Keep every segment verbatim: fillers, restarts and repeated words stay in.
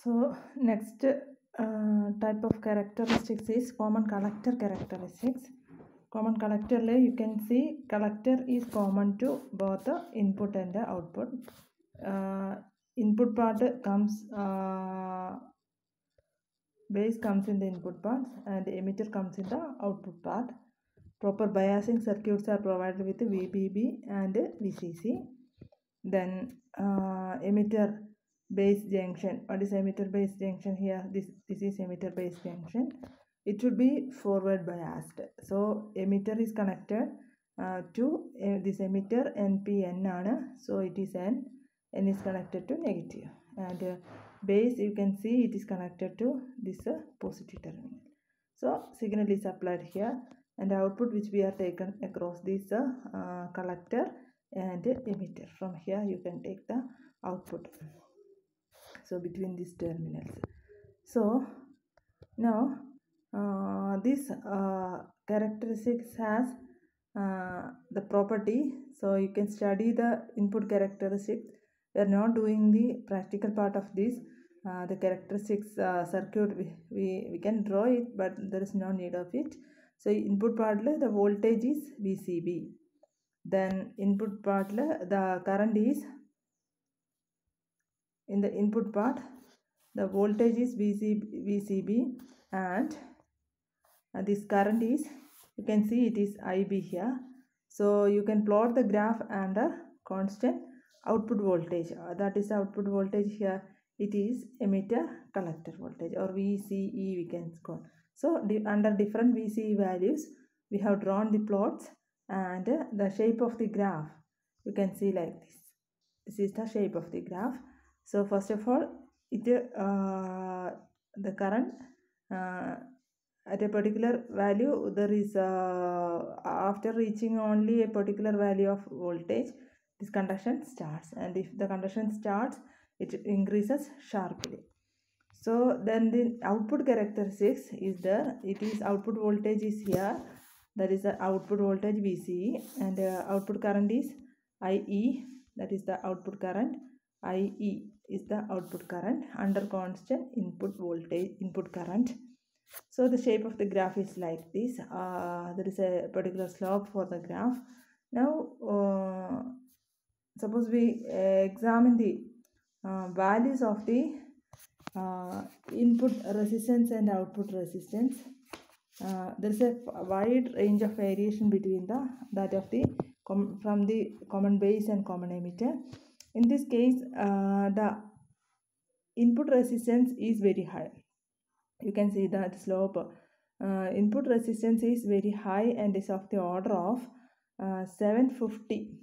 So next uh, type of characteristics is common collector characteristics. Common collector, you can see collector is common to both the input and the output. Uh, input part comes, uh, base comes in the input part and the emitter comes in the output part. Proper biasing circuits are provided with V B B and V C C. Then uh, emitter base junction. What is emitter base junction here? This this is emitter base junction. It should be forward biased. So emitter is connected uh, to uh, this emitter N P N ആണ്. So it is N. N is connected to negative. And uh, base, you can see it is connected to this uh, positive terminal. So signal is applied here, and output which we are taken across this uh, uh, collector and emitter. From here you can take the output, so between these terminals. So now uh, this uh, characteristics has uh, the property. So you can study the input characteristics. We are not doing the practical part of this. Uh, the characteristics uh, circuit we, we, we can draw it, but there is no need of it. So input part the voltage is V C B. Then input part the current is, in the input part the voltage is V C B and uh, this current is, you can see it is I B here. So you can plot the graph under constant output voltage, uh, that is output voltage here. It is emitter collector voltage, or V C E we can call. So di under different V C E values we have drawn the plots, and uh, the shape of the graph you can see like this. This is the shape of the graph. So first of all, it uh, the current uh, at a particular value, there is uh, after reaching only a particular value of voltage, this conduction starts, and if the conduction starts, it increases sharply. So then the output characteristics is there. It is output voltage is here, that is the output voltage V C E, and uh, output current is I E, that is the output current. I E is the output current under constant input voltage, input current. So the shape of the graph is like this. Uh, there is a particular slope for the graph. Now uh, suppose we uh, examine the uh, values of the uh, input resistance and output resistance. Uh, there is a wide range of variation between the that of the com from the common base and common emitter. In this case, uh, the input resistance is very high. You can see that slope. Uh, input resistance is very high and is of the order of uh, seven fifty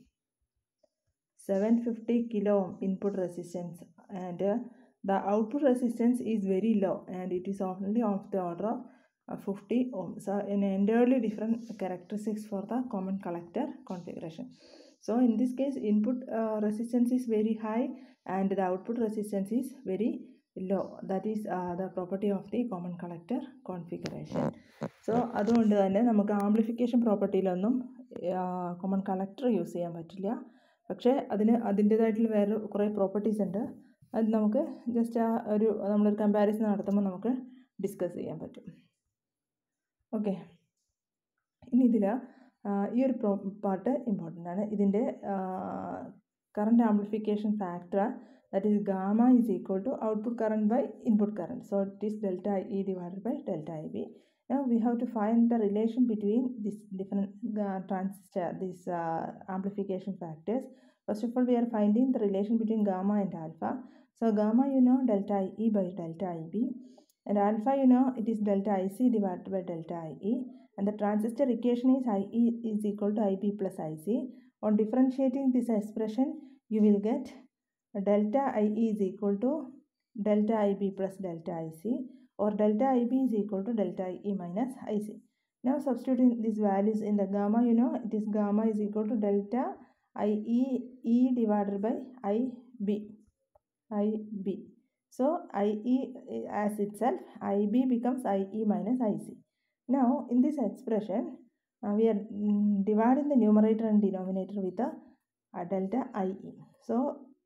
kilo ohm input resistance, and uh, the output resistance is very low and it is only of the order of uh, fifty ohm. So an entirely different characteristics for the common collector configuration. So in this case, input uh, resistance is very high and the output resistance is very low. That is uh, the property of the common collector configuration. So അതുകൊണ്ട് തന്നെ നമുക്ക് amplification പ്രോപ്പർട്ടിയിലൊന്നും common collector use ചെയ്യാൻ പറ്റില്ല. പക്ഷേ അതിന് അതിൻ്റേതായിട്ടുള്ള വേറെ കുറേ പ്രോപ്പർട്ടീസ് ഉണ്ട്. അത് നമുക്ക് ജസ്റ്റ് ആ ഒരു നമ്മളൊരു കമ്പാരിസൺ നടത്തുമ്പോൾ നമുക്ക് ഡിസ്കസ് ചെയ്യാൻ പറ്റും. ഓക്കെ, ഇനി ഇതിൽ ഈ ഒരു പ്രോ പാർട്ട് ഇമ്പോർട്ടൻ്റ് ആണ്. ഇതിൻ്റെ current amplification factor, that is gamma is equal to output current by input current. So it is delta E divided by delta I B. Now we have to find the relation between these different uh, transistor, these uh, amplification factors. First of all, we are finding the relation between gamma and alpha. So gamma, you know, delta E by delta I B, and alpha, you know, it is delta I C divided by delta I E, and the transistor equation is I E is equal to I B plus I C. On differentiating this expression, you will get delta I E is equal to delta I B plus delta I C, or delta I B is equal to delta I E minus I C. Now substituting these values in the gamma, you know, it is gamma is equal to delta I E E divided by I B. I B. So I E as itself, I B becomes I E minus I C. Now in this expression, uh, we are mm, dividing the numerator and denominator with a, a delta I E. So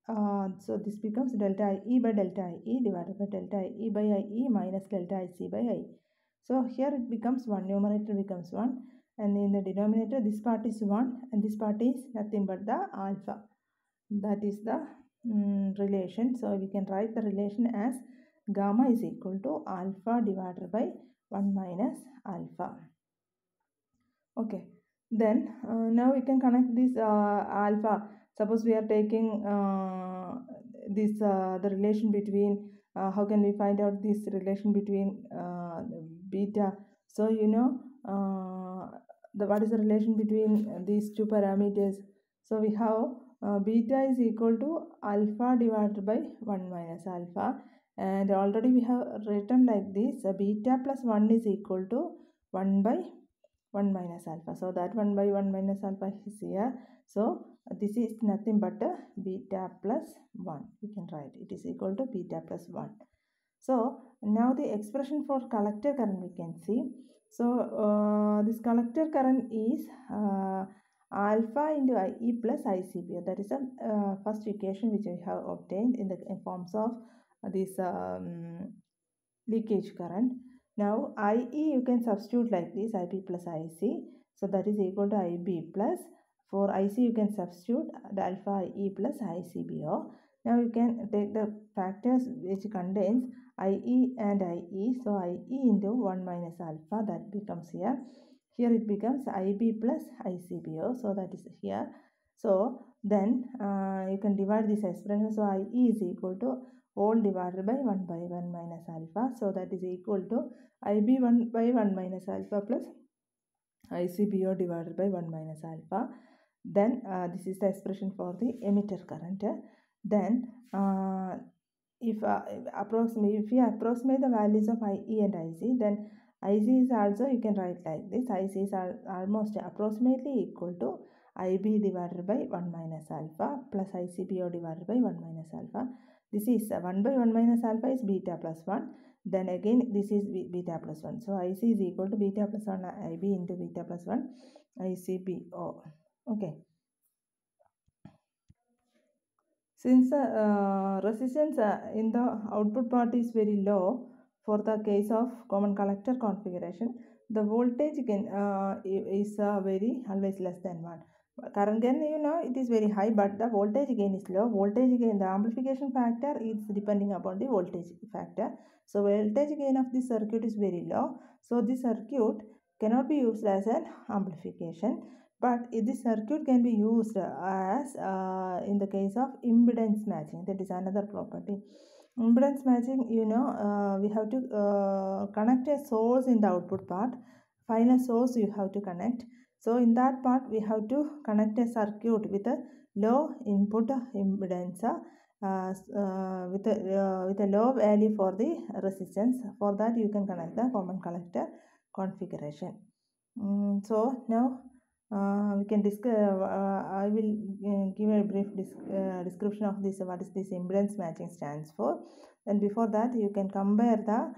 uh, so this becomes delta IE by delta IE divided by delta IE by IE minus delta IC by I. So here it becomes one, numerator becomes one, and in the denominator this part is one and this part is nothing but the alpha. That is the um, relation. So we can write the relation as gamma is equal to alpha divided by one minus alpha. Okay, then uh, now we can connect this uh, alpha. Suppose we are taking uh, this uh, the relation between uh, how can we find out this relation between uh, beta? So you know uh, the what is the relation between these two parameters? So we have uh, beta is equal to alpha divided by one minus alpha, and already we have written like this: uh, beta plus one is equal to one by one minus alpha. So that one by one minus alpha is here. So this is nothing but a beta plus one. We can write it is equal to beta plus one. So now the expression for collector current we can see. So uh, this collector current is uh, alpha into I E plus I C B. That is the uh, first equation which we have obtained in the in forms of uh, this um, leakage current. Now I E you can substitute like this, I P plus I C. So that is equal to I B plus, for I C you can substitute the alpha I E plus I C B O. Now you can take the factors which contains I E and I E. So I E into one minus alpha, that becomes here. Here it becomes I B plus I C B O. So that is here. So then uh, you can divide this expression. So I E is equal to all divided by one by one minus alpha. So that is equal to I B one by one minus alpha plus I C B O divided by one minus alpha. Then uh, this is the expression for the emitter current. Then uh, if uh, approximate if you approximate the values of I E and I C, then I C is also you can write like this: I C is al almost approximately equal to I B divided by one minus alpha plus I C B O divided by one minus alpha. This is uh, one by one minus alpha is beta plus one. Then again this is beta plus one. So I C is equal to beta plus one I B into beta plus one I C B O. Okay. Since the uh, resistance uh, in the output part is very low for the case of common collector configuration, the voltage gain uh, is uh, very always less than one. Current gain, you know, it is very high, but the voltage gain is low. Voltage gain, the amplification factor is depending upon the voltage factor. So voltage gain of this circuit is very low. So this circuit cannot be used as an amplification. But this circuit can be used as uh, in the case of impedance matching. That is another property. Impedance matching, you know, uh, we have to uh, connect a source in the output part. Final source you have to connect. So in that part we have to connect a circuit with a low input impedance uh, uh, with a uh, with a low value for the resistance. For that you can connect the common collector configuration. Mm, so now uh, we can discuss. Uh, I will uh, give a brief uh, description of this. What is this impedance matching stands for? And before that, you can compare the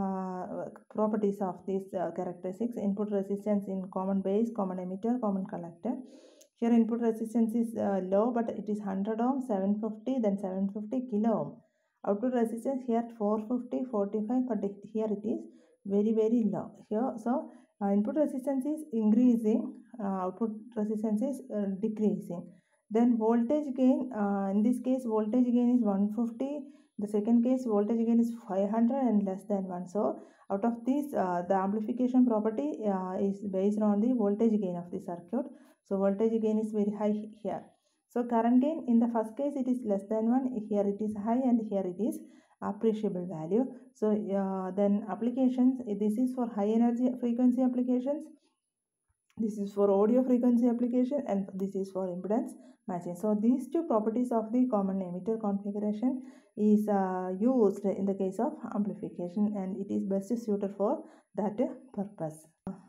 uh, properties of these uh, characteristics: input resistance in common base, common emitter, common collector. Here input resistance is uh, low, but it is one hundred ohm, seven fifty, then seven fifty kilo ohm. Output resistance here four fifty, forty-five, but here it is very very low. Here, so uh, input resistance is increasing, uh, output resistance is uh, decreasing. Then voltage gain, uh, in this case voltage gain is one fifty, the second case voltage gain is five hundred and less than one. So out of this uh, the amplification property uh, is based on the voltage gain of the circuit. So voltage gain is very high here. So current gain in the first case it is less than one, here it is high, and here it is appreciable value. So uh, then applications, this is for high energy frequency applications, this is for audio frequency application, and this is for impedance matching. So these two properties of the common emitter configuration is uh, used in the case of amplification, and it is best suited for that purpose.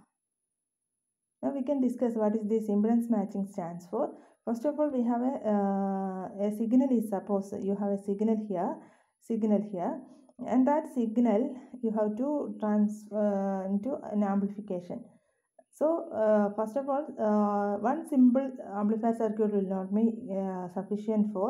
Now we can discuss what is this impedance matching stands for. First of all, we have a, uh, a signal is, suppose you have a signal here, signal here, and that signal you have to transfer into an amplification. So uh, first of all, uh, one simple amplifier circuit will not be uh, sufficient for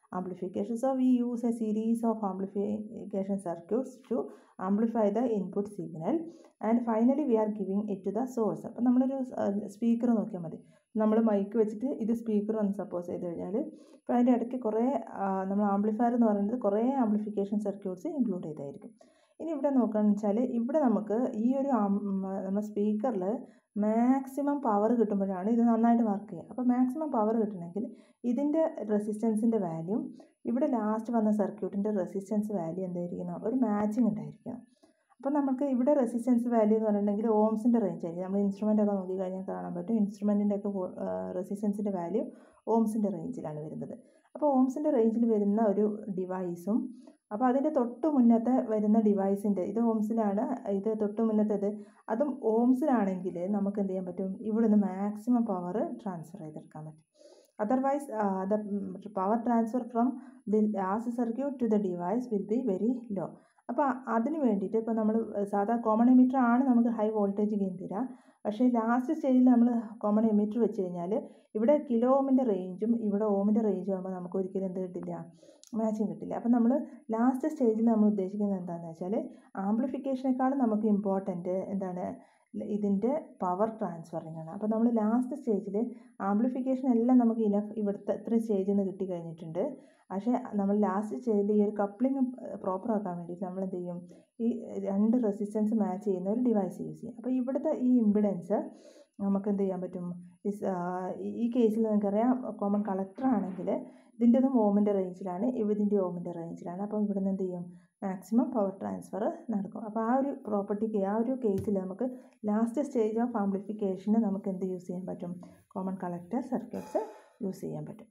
amplification. So we use a series of amplification circuits to amplify the input signal, and finally we are giving it to the source. അപ്പോൾ നമ്മളൊരു speaker നോക്കിയാൽ മതി. നമ്മൾ mic വെച്ചിട്ട് ഇത് speaker എന്ന് suppose ചെയ്ത് കഴിഞ്ഞാൽ ഇപ്പോൾ അതിൻ്റെ ഇടയ്ക്ക് കുറേ നമ്മൾ ആംപ്ലിഫയർ എന്ന് പറയുന്നത് കുറേ ആംപ്ലിഫിക്കേഷൻ സർക്യൂട്ട്സ് ഇൻക്ലൂഡ് ചെയ്തായിരിക്കും. ഇനി ഇവിടെ നോക്കുകയാണെന്ന് വെച്ചാൽ ഇവിടെ നമുക്ക് ഈ ഒരു നമ്മൾ സ്പീക്കറിൽ മാക്സിമം പവർ കിട്ടുമ്പോഴാണ് ഇത് നന്നായിട്ട് വർക്ക് ചെയ്യുക. അപ്പോൾ മാക്സിമം പവർ കിട്ടണമെങ്കിൽ ഇതിൻ്റെ റെസിസ്റ്റൻസിൻ്റെ വാല്യൂ ഇവിടെ ലാസ്റ്റ് വന്ന സർക്യൂട്ടിൻ്റെ റെസിസ്റ്റൻസ് വാല്യൂ എന്തായിരിക്കണം, ഒരു മാച്ചിങ് ഉണ്ടായിരിക്കണം. അപ്പോൾ നമുക്ക് ഇവിടെ റെസിസ്റ്റൻസ് വാല്യൂ എന്ന് പറഞ്ഞിട്ടുണ്ടെങ്കിൽ ഓംസിൻ്റെ റേഞ്ച് ആയിരിക്കും. നമ്മൾ ഇൻസ്ട്രുമെൻ്റ് ഒക്കെ നോക്കി കഴിഞ്ഞാൽ കാണാൻ പറ്റും ഇൻസ്ട്രുമെൻറ്റിൻ്റെ ഒക്കെ റെസിസ്റ്റൻസിൻ്റെ വാല്യൂ ഓംസിൻ്റെ റേഞ്ചിലാണ് വരുന്നത്. അപ്പോൾ ഓംസിൻ്റെ റേഞ്ചിൽ വരുന്ന ഒരു ഡിവൈസും അപ്പോൾ അതിൻ്റെ തൊട്ട് മുന്നത്തെ വരുന്ന ഡിവൈസിൻ്റെ ഇത് ഓംസിലാണ്, ഇത് തൊട്ട് മുന്നത്തേത് അതും ഓംസിലാണെങ്കിൽ നമുക്ക് എന്ത് ചെയ്യാൻ പറ്റും, ഇവിടുന്ന് മാക്സിമം പവർ ട്രാൻസ്ഫർ ചെയ്തെടുക്കാൻ പറ്റും. Otherwise the power transfer from the last circuit to the device will be very low. അപ്പോൾ അതിന് വേണ്ടിയിട്ട് ഇപ്പോൾ നമ്മൾ സാധാ കോമൺ എമിറ്റർ ആണ് നമുക്ക് ഹൈ വോൾട്ടേജ് ഗെയിൻ തരിക. പക്ഷേ ലാസ്റ്റ് സ്റ്റേജിൽ നമ്മൾ കോമൺ എമിറ്റർ വെച്ച് കഴിഞ്ഞാൽ ഇവിടെ കിലോ ഓമിൻ്റെ റേഞ്ചും ഇവിടെ ഓമിൻ്റെ റേഞ്ചും ആകുമ്പോൾ നമുക്ക് ഒരിക്കലും എന്ത് കിട്ടില്ല, മാച്ചിങ് കിട്ടില്ല. അപ്പം നമ്മൾ ലാസ്റ്റ് സ്റ്റേജിൽ നമ്മൾ ഉദ്ദേശിക്കുന്നത് എന്താണെന്ന് വെച്ചാൽ ആംപ്ലിഫിക്കേഷനേക്കാളും നമുക്ക് ഇമ്പോർട്ടൻറ്റ് എന്താണ്, ഇതിൻ്റെ പവർ ട്രാൻസ്ഫറിങ് ആണ്. അപ്പോൾ നമ്മൾ ലാസ്റ്റ് സ്റ്റേജിൽ ആംപ്ലിഫിക്കേഷൻ എല്ലാം നമുക്ക് ഇനഫ് ഇവിടുത്തെ ഇത്രയും സ്റ്റേജിൽ നിന്ന് കിട്ടി കഴിഞ്ഞിട്ടുണ്ട്. പക്ഷേ നമ്മൾ ലാസ്റ്റ് സ്റ്റേജിൽ ഈ ഒരു കപ്ലിങ് പ്രോപ്പർ ആക്കാൻ വേണ്ടിയിട്ട് നമ്മൾ എന്ത് ചെയ്യും, ഈ രണ്ട് റെസിസ്റ്റൻസ് മാച്ച് ചെയ്യുന്ന ഒരു ഡിവൈസ് യൂസ് ചെയ്യും. അപ്പോൾ ഇവിടുത്തെ ഈ ഇമ്പിഡൻസ് നമുക്ക് എന്ത് ചെയ്യാൻ പറ്റും, ഈ കേസിൽ നിങ്ങൾക്കറിയാം കോമൺ കളക്ടർ ആണെങ്കിൽ ഇതിൻ്റെതും ഓമിൻ്റെ റേഞ്ചിലാണ്, ഇതിൻ്റെ ഓമിൻ്റെ റേഞ്ചിലാണ്. അപ്പോൾ ഇവിടെ നിന്ന് എന്ത് ചെയ്യും, മാക്സിമം പവർ ട്രാൻസ്ഫർ നടക്കും. അപ്പോൾ ആ ഒരു പ്രോപ്പർട്ടിക്ക് ആ ഒരു കേസിൽ നമുക്ക് ലാസ്റ്റ് സ്റ്റേജ് ഓഫ് ആംപ്ലിഫിക്കേഷന് നമുക്ക് എന്ത് യൂസ് ചെയ്യാൻ പറ്റും, കോമൺ കളക്ടർ സർക്യൂട്ട്സ് യൂസ് ചെയ്യാൻ പറ്റും.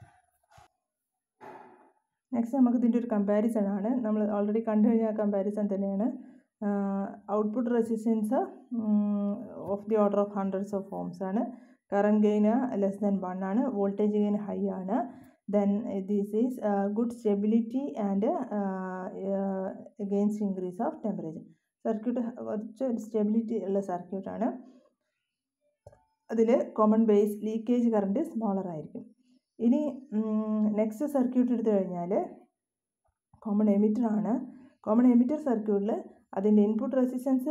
നെക്സ്റ്റ് നമുക്ക് ഇതിൻ്റെ ഒരു കമ്പാരിസൺ ആണ്. നമ്മൾ ഓൾറെഡി കണ്ടു കഴിഞ്ഞാൽ കമ്പാരിസൺ തന്നെയാണ്. Output resistance of the order of hundreds of ohms ആണ്. Current gain less than one ആണ്. വോൾട്ടേജ് ഗെയിൻ ഹൈ ആണ്. Then this is good stability and against increase of temperature. Circuit കുറച്ച് stability ഉള്ള സർക്യൂട്ടാണ്. അതിൽ common base leakage current smaller ആയിരിക്കും. ഇനി next circuit എടുത്തു കഴിഞ്ഞാൽ കോമൺ എമിറ്റർ ആണ്. കോമൺ എമിറ്റർ സർക്യൂട്ടിൽ അതിൻ്റെ input resistance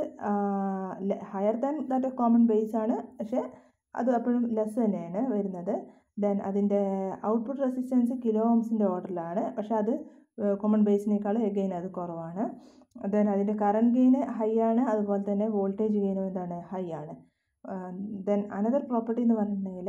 higher than that of common base ആണ്, പക്ഷേ അത് അപ്പോഴും ലെസ് തന്നെയാണ് വരുന്നത്. ദെൻ അതിൻ്റെ ഔട്ട്പുട്ട് റെസിസ്റ്റൻസ് കിലോ ഓംസിൻ്റെ ഓർഡറിലാണ്, പക്ഷേ അത് കോമൺ ബേസിനേക്കാൾ എഗെയിൻ അത് കുറവാണ്. ദെൻ അതിൻ്റെ കറണ്ട് ഗെയിൻ ഹൈ ആണ്, അതുപോലെ തന്നെ വോൾട്ടേജ് ഗെയിനും എന്താണ് ഹൈ ആണ്. ദെൻ അനദർ പ്രോപ്പർട്ടി എന്ന് പറഞ്ഞിട്ടുണ്ടെങ്കിൽ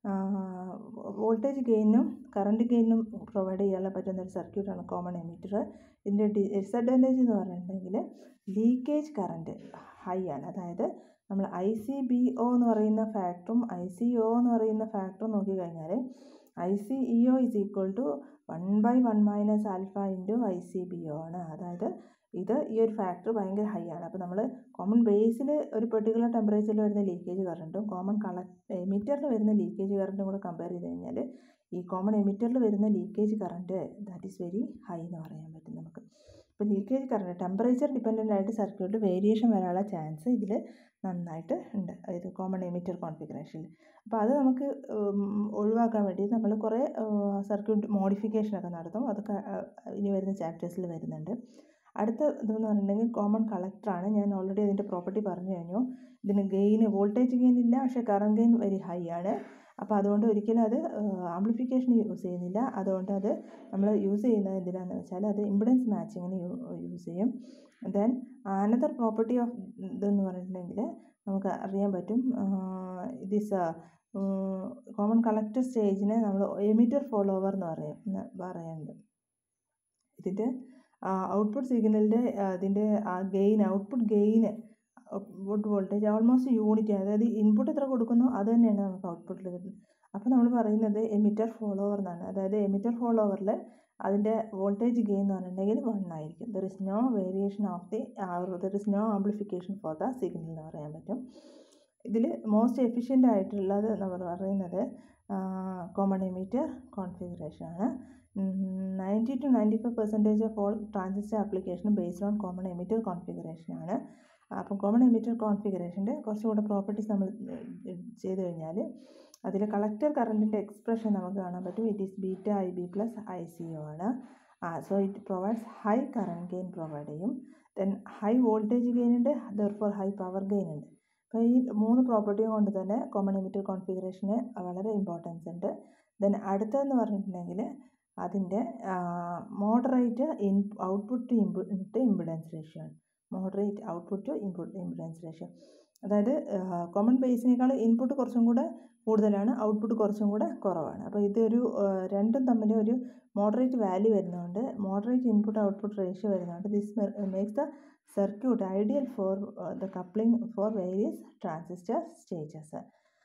വോൾട്ടേജ് ഗെയിനും കറണ്ട് ഗെയിനും പ്രൊവൈഡ് ചെയ്യാൻ പറ്റുന്ന ഒരു സർക്യൂട്ടാണ് കോമൺ എമിറ്റർ. ഇതിൻ്റെ ഡിസഡ്വാൻറ്റേജ് എന്ന് പറഞ്ഞിട്ടുണ്ടെങ്കിൽ ലീക്കേജ് കറണ്ട് ഹൈ ആണ്. അതായത് നമ്മൾ ഐ സി ബി ഒ എന്ന് പറയുന്ന ഫാക്ടറും ഐ സി ഒ എന്ന് പറയുന്ന ഫാക്ടറും നോക്കിക്കഴിഞ്ഞാൽ I C E O is equal to one by one minus alpha into I C B O ആണ്. അതായത് ഇത് ഈ ഒരു ഫാക്ടർ ഭയങ്കര ഹൈ ആണ്. അപ്പോൾ നമ്മൾ കോമൺ ബേസിൽ ഒരു പെർട്ടിക്കുലർ ടെമ്പറേച്ചറിൽ വരുന്ന ലീക്കേജ് കറണ്ടും കോമൺ കളക്ട് എമിറ്ററിൽ വരുന്ന ലീക്കേജ് കറണ്ടും കൂടെ കമ്പയർ ചെയ്ത് കഴിഞ്ഞാൽ ഈ കോമൺ എമിറ്ററിൽ വരുന്ന leakage current that is very high എന്ന് പറയാൻ പറ്റും നമുക്ക്. അപ്പോൾ ലീക്കേജ് കറണ്ട് ടെമ്പറേച്ചർ ഡിപ്പെൻഡൻ്റ് ആയിട്ട് സർക്യൂട്ടിൽ വേരിയേഷൻ വരാനുള്ള ചാൻസ് ഇതിൽ നന്നായിട്ട് ഉണ്ട്, അതായത് കോമൺ എമിറ്റർ കോൺഫിഗറേഷനിൽ. അപ്പോൾ അത് നമുക്ക് ഒഴിവാക്കാൻ വേണ്ടി നമ്മൾ കുറേ സർക്യൂട്ട് മോഡിഫിക്കേഷനൊക്കെ നടത്തും. അതൊക്കെ ഇനി വരുന്ന ചാപ്റ്റേഴ്സിൽ വരുന്നുണ്ട്. അടുത്ത ഇതെന്ന് പറഞ്ഞിട്ടുണ്ടെങ്കിൽ കോമൺ കളക്ടറാണ്. ഞാൻ ഓൾറെഡി അതിൻ്റെ പ്രോപ്പർട്ടി പറഞ്ഞു കഴിഞ്ഞു. ഇതിന് ഗെയിൻ വോൾട്ടേജ് ഗെയിൻ ഇല്ല, പക്ഷേ കറണ്ട് ഗെയിൻ വെരി ഹൈ ആണ്. അപ്പോൾ അതുകൊണ്ട് ഒരിക്കലും അത് ആംപ്ലിഫിക്കേഷൻ യൂസ് ചെയ്യുന്നില്ല. അതുകൊണ്ട് അത് നമ്മൾ യൂസ് ചെയ്യുന്നത് എന്തിനാണെന്ന് വെച്ചാൽ അത് ഇമ്പിഡൻസ് മാച്ചിങ്ങിന് യൂസ് ചെയ്യും. ദെൻ അനദർ പ്രോപ്പർട്ടി ഓഫ് ഇതെന്ന് പറഞ്ഞിട്ടുണ്ടെങ്കിൽ നമുക്ക് അറിയാൻ പറ്റും, ദിസ് കോമൺ കളക്ടർ സ്റ്റേജിനെ നമ്മൾ എമിറ്റർ ഫോളോവർ എന്ന് പറയും പറയുന്നുണ്ട്. ഇതിൻ്റെ ഔട്ട്പുട്ട് സിഗ്നലിൻ്റെ അതിൻ്റെ ആ ഗെയിൻ ഔട്ട്പുട്ട് ഗെയിന് ഔട്ട്പുട്ട് വോൾട്ടേജ് ഓൾമോസ്റ്റ് യൂണിറ്റ്, അതായത് ഇൻപുട്ട് എത്ര കൊടുക്കുന്നു അത് തന്നെയാണ് നമുക്ക് ഔട്ട്പുട്ടിൽ വരുന്നത്. അപ്പോൾ നമ്മൾ പറയുന്നത് എമിറ്റർ ഫോളോവർ എന്നാണ്. അതായത് എമിറ്റർ ഫോളോവറിൽ അതിൻ്റെ വോൾട്ടേജ് ഗെയിൻ എന്ന് പറഞ്ഞിട്ടുണ്ടെങ്കിൽ വൺ ആയിരിക്കും. There is no variation of the there is no amplification for the signal എന്ന് പറയാൻ പറ്റും. ഇതിൽ മോസ്റ്റ് എഫിഷ്യൻ്റ് ആയിട്ടുള്ളത് നമ്മൾ പറയുന്നത് കോമൺ എമിറ്റർ കോൺഫിഗറേഷൻ ആണ്. Ninety to ninety five percentage of all transistor application based on common emitter configuration ആണ്. അപ്പം കോമൺ എമിറ്റർ കോൺഫിഗറേഷൻ്റെ കുറച്ചുകൂടെ പ്രോപ്പർട്ടീസ് നമ്മൾ ചെയ്ത് കഴിഞ്ഞാൽ അതിൽ കളക്ടർ കറണ്ടിൻ്റെ എക്സ്പ്രഷൻ നമുക്ക് കാണാൻ പറ്റും. It is beta I B plus I C O ആണ്. Ah so it provides high current gain provide ചെയ്യും. ദെൻ ഹൈ വോൾട്ടേജ് ഗെയിൻ ഉണ്ട്, ദെർഫോർ ഹൈ പവർ ഗെയിൻ ഉണ്ട്. അപ്പോൾ ഈ മൂന്ന് പ്രോപ്പർട്ടിയും കൊണ്ട് തന്നെ കോമൺ എമിറ്റർ കോൺഫിഗറേഷന് വളരെ ഇമ്പോർട്ടൻസ് ഉണ്ട്. ദെൻ അടുത്തതെന്ന് പറഞ്ഞിട്ടുണ്ടെങ്കിൽ അതിൻ്റെ moderate in output to input impedance ratio ആണ്. Moderate output to input impedance ratio, അതായത് കോമൺ ബേസിനേക്കാൾ ഇൻപുട്ട് കുറച്ചും കൂടെ കൂടുതലാണ്, ഔട്ട്പുട്ട് കുറച്ചും കൂടെ കുറവാണ്. അപ്പോൾ ഇതൊരു രണ്ടും തമ്മിൽ ഒരു മോഡറേറ്റ് വാല്യൂ വരുന്നതുകൊണ്ട്, മോഡറേറ്റ് ഇൻപുട്ട് ഔട്ട്പുട്ട് റേഷ്യോ വരുന്നതുകൊണ്ട് this makes the circuit ideal for the coupling for various transistor stages.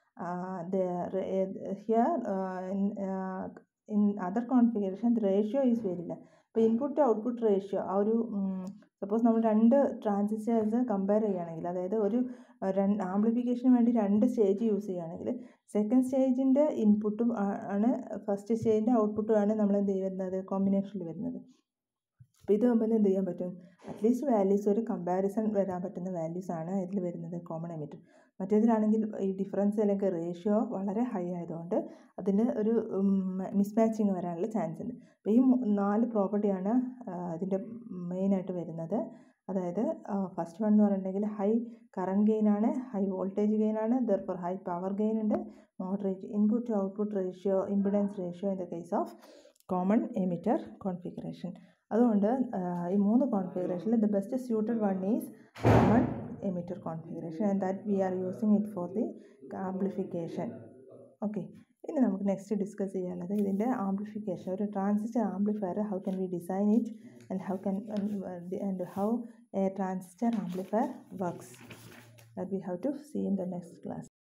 Here in other configuration the ratio is very less. അപ്പോൾ ഇൻപുട്ട് ഔട്ട്പുട്ട് റേഷ്യോ ആ ഒരു സപ്പോസ് നമ്മൾ രണ്ട് transistors compare ചെയ്യുകയാണെങ്കിൽ, അതായത് ഒരു രണ്ട് ആംപ്ലിഫിക്കേഷന് വേണ്ടി രണ്ട് സ്റ്റേജ് യൂസ് ചെയ്യുകയാണെങ്കിൽ സെക്കൻഡ് സ്റ്റേജിൻ്റെ ഇൻപുട്ടും ആണ് ഫസ്റ്റ് സ്റ്റേജിൻ്റെ ഔട്ട്പുട്ടും ആണ് നമ്മൾ എന്ത് ചെയ്യുന്നത് കോമ്പിനേഷനിൽ വരുന്നത്. അപ്പോൾ ഇത് തമ്മിൽ എന്ത് ചെയ്യാൻ പറ്റും, അറ്റ്ലീസ്റ്റ് വാല്യൂസ് ഒരു കമ്പാരിസൺ വരാൻ പറ്റുന്ന വാല്യൂസാണ് ഇതിൽ വരുന്നത് കോമൺ എമിറ്റർ. മറ്റേതിലാണെങ്കിൽ ഈ ഡിഫറൻസ് അല്ലെങ്കിൽ റേഷ്യോ വളരെ ഹൈ ആയതുകൊണ്ട് അതിന് ഒരു മിസ്മാച്ചിങ് വരാനുള്ള ചാൻസ് ഉണ്ട്. അപ്പോൾ ഈ നാല് പ്രോപ്പർട്ടിയാണ് ഇതിൻ്റെ മെയിനായിട്ട് വരുന്നത്. അതായത് ഫസ്റ്റ് വൺ എന്ന് പറഞ്ഞിട്ടുണ്ടെങ്കിൽ ഹൈ കറണ്ട് ഗെയിൻ ആണ്, ഹൈ വോൾട്ടേജ് ഗെയിൻ ആണ്, ദെർഫോർ ഹൈ പവർ ഗെയിൻ ഉണ്ട്, moderate input to output ratio impedance ratio in the case of common emitter configuration. അതുകൊണ്ട് ഈ മൂന്ന് കോൺഫിഗറേഷനിൽ the best suited one is common emitter configuration and that we are using it for the amplification. Okay, ഇനി നമുക്ക് next discuss ചെയ്യാനുള്ളത് ഇതിൻ്റെ amplification. ഒരു transistor amplifier, how can we design it and how can and how a transistor amplifier works. That we have to see in the next class.